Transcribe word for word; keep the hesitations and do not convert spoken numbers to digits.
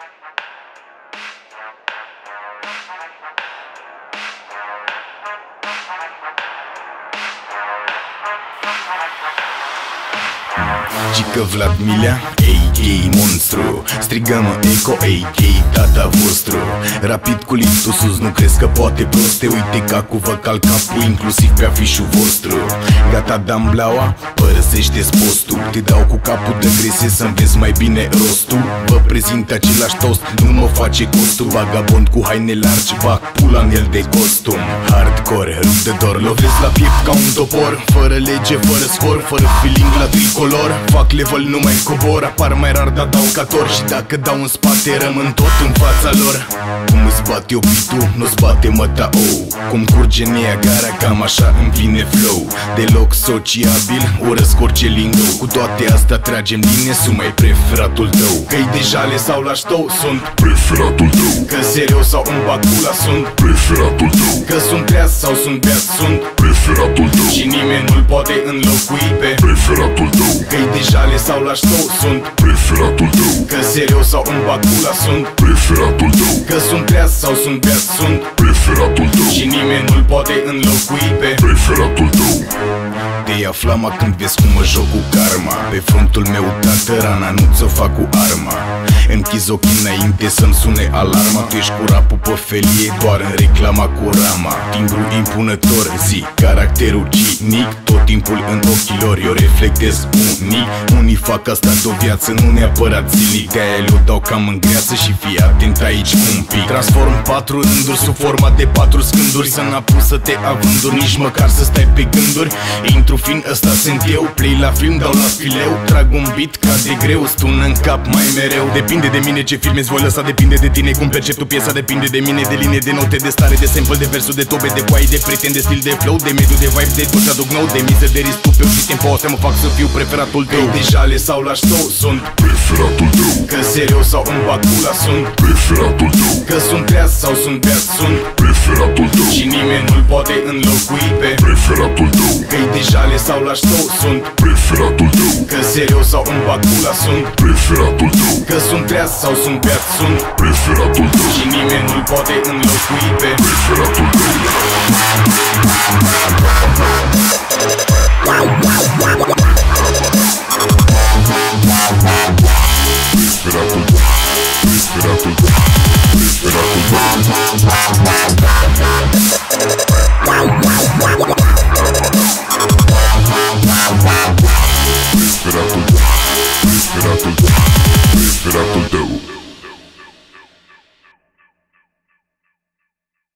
Cică Vlad Milea, a k a. Monstru, strigă-mă Eco, a k a tata vostru. Rapid cu liftul sus, nu crezi că poate proste? Uite ca cu vă cal capul, inclusiv pe afișul vostru. Gata, dam bleaua, părăsește-ți postul. Te dau cu capul de grese să-mi vezi mai bine rostul. Vă prezint același toast, nu mă face costul. Vagabond cu haine largi, bag pula în el de costum. Hardcore, rup de dor, lovesc la piept ca un topor. Fără lege, fără scor, fără feeling la tricolor. Fac level, nu mai cobor, apar mai rar, dar dau ca tor. Și dacă dau în spate, rămân tot în fața lor. Cum îți bate obitul, nu-ți bate măta ou. Cum curge Niagara, cam așa îmi vine flow. Deloc sociabil, urăsc orice lingo. Cu toate astea tragem linie, sunt mai preferatul tău. Că-i de jale sau la ștou, sunt preferatul tău. Că serios sau în bacula, sunt preferatul tău. Că sunt treaz sau sunt beat, sunt preferatul tău. Și nimeni nu-l poate înlocui pe preferatul tău. Că-i de jale sau la ștou, sunt preferatul tău. Că serios sau în bacula, sunt preferatul tău. Că sunt treaz sau sunt beat, sunt preferatul tău. Și nimeni nu-l poate înlocui pe preferatul tău. te ia flama când vezi cum mă joc cu karma. Pe frontul meu, tată, rana nu ți-o fac cu arma. Închizi ochii înainte să-mi sune alarma. Tu ești cu rapul pe felie, doar în reclama cu rama. Timbru impunător, zi, caracterul cinic. Tot timpul în ochii lor eu reflectez unic. Unii fac asta de-o viață, nu neapărat zilnic. De-aia le-o dau cam în greață și fii atent aici un pic. Transform patru rânduri sub forma de patru scânduri. Să n-apusă-te avânduri, nici măcar să stai pe gânduri. Intru fin, ăsta sunt eu, play la film, dau la fileu. Trag un beat ca de greu, stună în cap mai mereu. Depinde de mine ce filmezi voi lăsa, depinde de tine cum percep tu piesa. Depinde de mine, de linie, de note, de stare, de sample, de versuri, de tobe, de poai, de prieten, de stil, de flow, de mediu, de vibe, de tot ce aduc nou. De miză, de risc, tupeu și tempo, astea mă fac să fiu preferatul tău. De jale sau la ștou, sunt preferatul tău. Că serios sau în bacula, sunt preferatul tău. Că sunt treaz sau sunt beat, sunt preferatul tău. Și nimeni nu-l poate înlocui pe preferatul tău. Că-i de jale sau la ștou, sunt preferatul tău. Că serios sau în bacula, sunt preferatul tău. Că sunt treaz sau sunt beat, sunt preferatul tău. Și nimeni nu-l poate înlocui pe preferatul tău. Wow, wow, wow, wow.